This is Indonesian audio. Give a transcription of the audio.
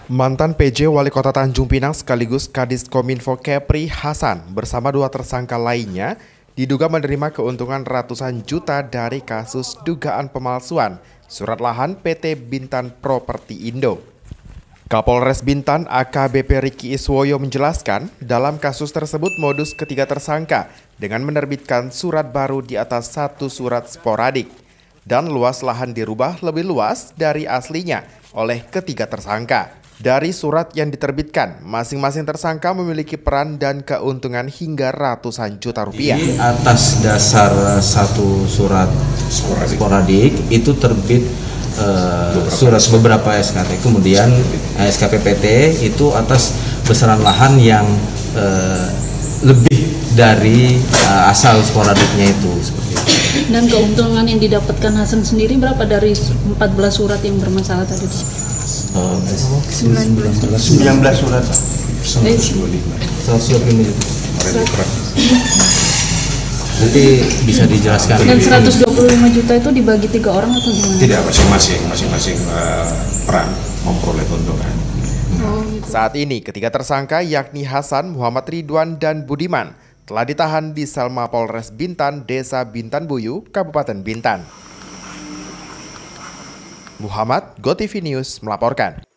Mantan PJ Wali Kota Tanjung Pinang sekaligus Kadis Kominfo Kepri Hasan bersama dua tersangka lainnya diduga menerima keuntungan ratusan juta dari kasus dugaan pemalsuan surat lahan PT Bintan Properti Indo. Kapolres Bintan AKBP Riki Iswoyo menjelaskan dalam kasus tersebut modus ketiga tersangka dengan menerbitkan surat baru di atas satu surat sporadik dan luas lahan dirubah lebih luas dari aslinya oleh ketiga tersangka. Dari surat yang diterbitkan, masing-masing tersangka memiliki peran dan keuntungan hingga ratusan juta rupiah. Di atas dasar satu surat sporadik itu terbit surat beberapa SKT, kemudian SKPPT itu atas besaran lahan yang lebih dari asal sporadiknya itu. Seperti itu. Dan keuntungan yang didapatkan Hasan sendiri berapa dari 14 surat yang bermasalah tadi? 19 surat. 125 juta. Nanti bisa dijelaskan. Dan 125 juta itu dibagi 3 orang atau gimana? Tidak, masing-masing peran memperoleh keuntungan. Saat ini ketiga tersangka yakni Hasan, Muhammad Ridwan, dan Budiman telah ditahan di sel Mapolres Bintan, Desa Bintan Buyu, Kabupaten Bintan. Muhammad, GoTV News melaporkan.